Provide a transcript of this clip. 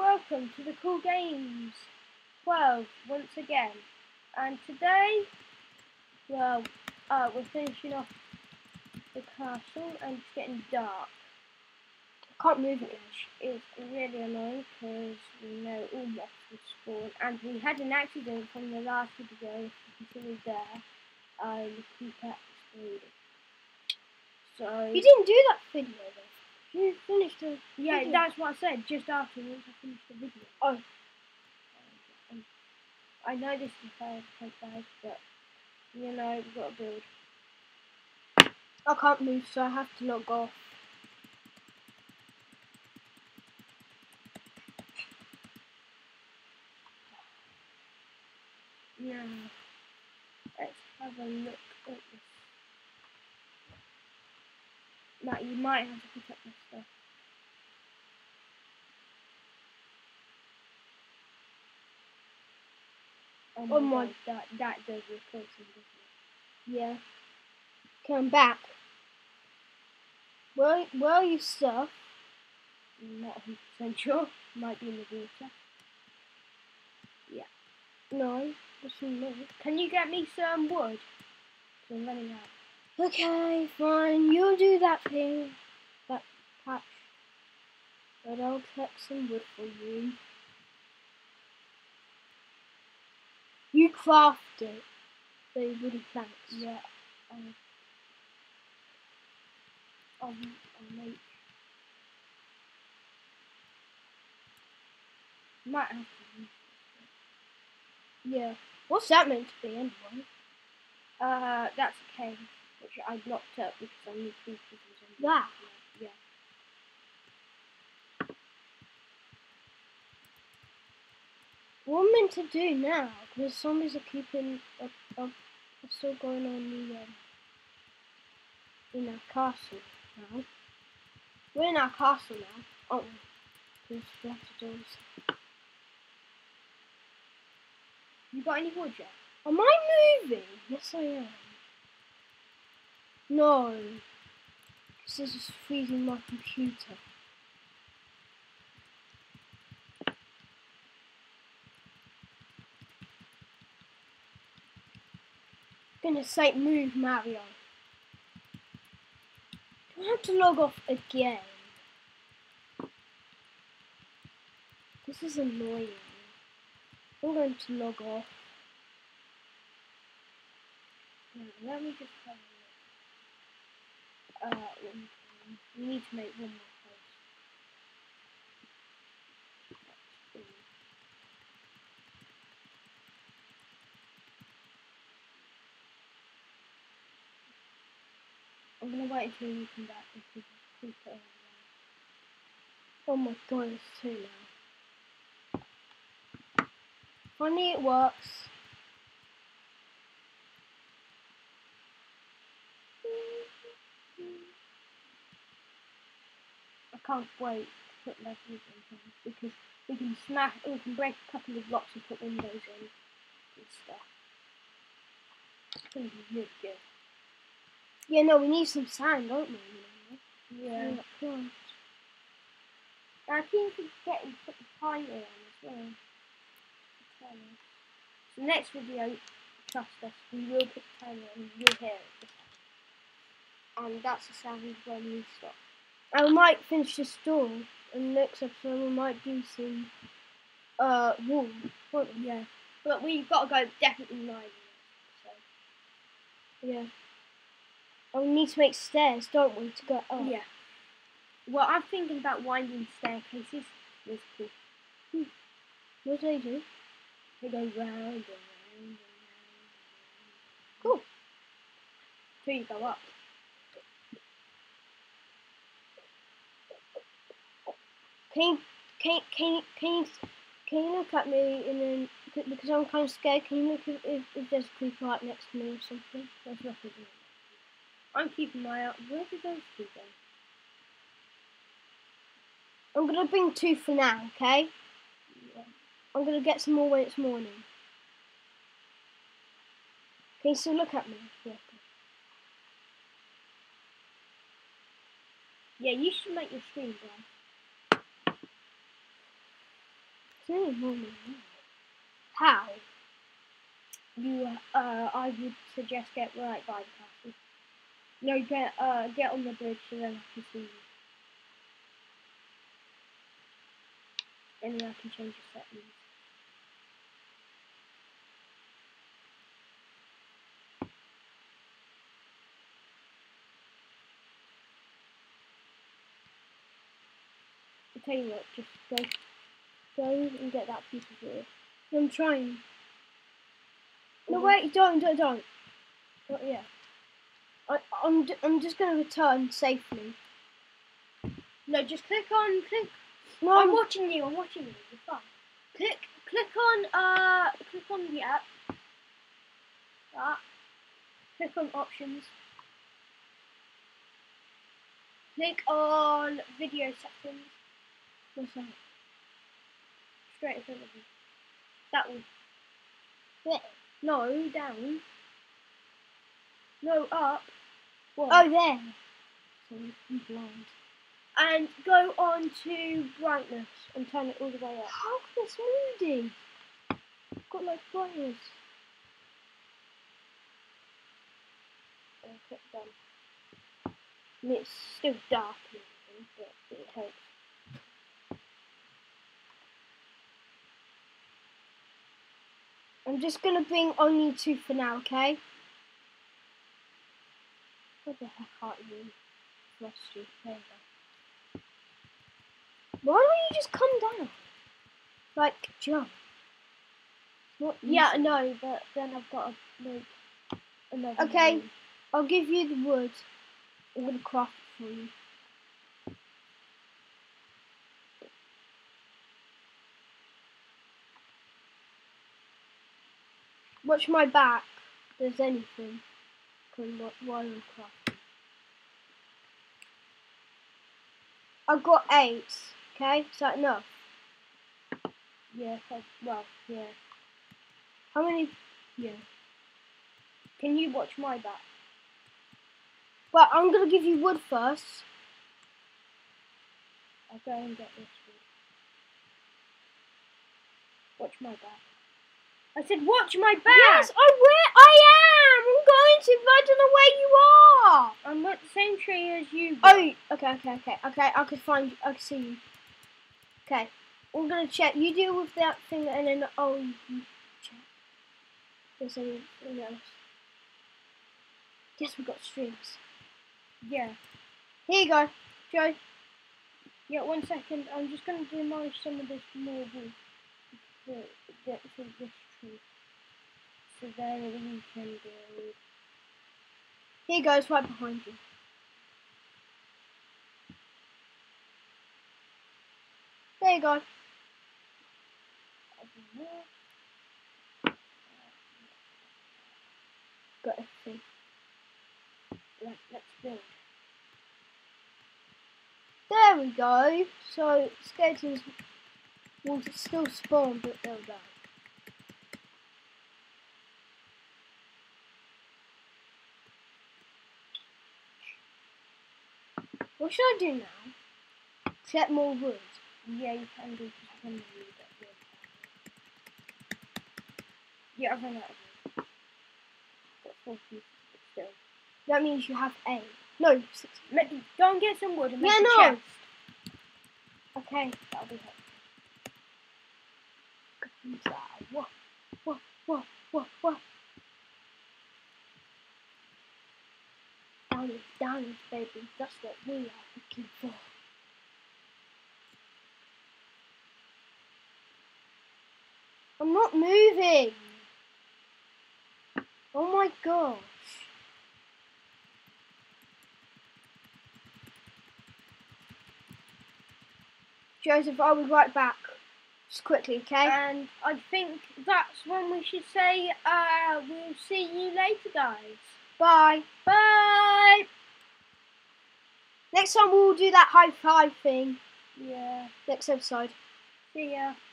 welcome to the Cool Games 12 once again. And today, well, we're finishing off the castle and it's getting dark. I can't move it, which is really annoying because we know all mobs will spawn. And we had an accident from the last video, if you can see there. The creeper exploded. So You didn't do that video though. You finished the video. That's what I said just after once I finished the video. Oh. I know this is fair to guys, but you know, we've got to build. I can't move, so I have to log off. Now, let's have a look at this. Matt, you might have to pick up this stuff. Oh my God, that does look awesome, doesn't it? Yeah. Okay, I'm back. Where are you, sir? Not 100% sure. Might be in the water. Yeah. No, that's not. Can you get me some wood? So I'm running out. Okay, fine. You do that thing. That patch. But I'll collect some wood for you. You craft it. The wooden planks. Yeah. I'll make. Might have to use this. Yeah. What's that meant to be anyway? That's a cave, which I blocked up because I need creepers and zombies. That? Yeah. What I'm meant to do now? Because zombies are are still going on in our castle now. We're in our castle now, aren't we? Because we have to do this. You got any wood yet? Am I moving? Yes, I am. No. Because this is freezing my computer. Goodness sake, move, Mario. Do I have to log off again? This is annoying. I'm going to log off. Let me just have a look. We need to make one more post. I'm gonna wait until you come back and keep it on. Oh my god, it's 2 now. Funny it works. I can't wait to put levels in because we can break a couple of blocks and put windows in and stuff. It's gonna be really good. Yeah, no, we need some sand, don't we? Yeah. Yeah. I think we can get and put the timer on as well. So next video, trust us, we will put the timer on, you'll hear it. And that's the sound when we stop. I might finish this door, and next episode we might do some wool. Yeah. But we've got to go definitely 9 minutes. So. Yeah. And we need to make stairs, don't we, to go up? Yeah. Well, I'm thinking about winding staircases. Basically. What do they do? They go round and round and round. Cool. Till you go up. Can you look at me and then, because I'm kind of scared, can you look if there's a creeper right next to me or something? There's nothing there. I'm keeping my eye out. Where did those two go? I'm going to bring 2 for now, okay? Yeah. I'm going to get some more when it's morning. Can you still look at me? Yeah. Yeah, you should make your screen bright. really normal. How? I would suggest get right by the castle. No, get on the bridge so then I can see you. And then I can change the settings. I'll tell you what, just go and get that piece of wood. I'm trying. No, Mhm. wait, don't. But yeah. I'm just going to return safely. No, just click. No, I'm watching you. You're fine. Click on the app. That. Click on options. Click on video settings. what's that? Straight in front of you. That one. Where? No, down. No, up. One. Oh, there. So I'm blind. And go on to brightness and turn it all the way up. How can it's moody? I've got like brightness. And click done. And it's still dark and everything, but it helps. I'm just going to bring only 2 for now, okay? What the heck are you? Lost you. There you go. Why don't you just come down? Like, jump. Not Yeah, easy. no, but then I've got to make another Okay. room. I'll give you the wood. I'm going to craft it for you. Watch my back. If there's anything. While I'm crafting. I've got 8. Okay? Is that enough? Yeah, well, yeah. How many? Yeah. Can you watch my back? Well, I'm going to give you wood first. I'll go and get this wood. Watch my back. I said watch my back! Yes, I am! I'm going to, but I don't know where you are! I'm at the same tree as you. Oh, okay, I can see you. Okay, I'm going to check. You deal with that thing and then, you can check. There's anything else. Yes, we've got strings. Yeah. Here you go, Joe. Yeah, 1 second. I'm just going to demolish some of this more wood to get to this tree. So then we can build. Here you go, it's right behind you. There you go. Got everything. Let's build. There we go. So, skeletons will still spawn, but they'll die. What should I do now? Get more wood. Yeah, you can do because I can really get wood. Yeah, I've run out of wood. Got 4 pieces, but still. That means you have 8. No, 6. Go and get some wood and make Yeah, a no. chest. Okay, that'll be helpful. What? Down, baby. That's what we are looking for. I'm not moving. Oh my gosh. Joseph, I'll be right back. Just quickly, okay? And I think that's when we should say, we'll see you later, guys. Bye. Bye! Next time we'll do that high five thing. Yeah. Next episode. See ya.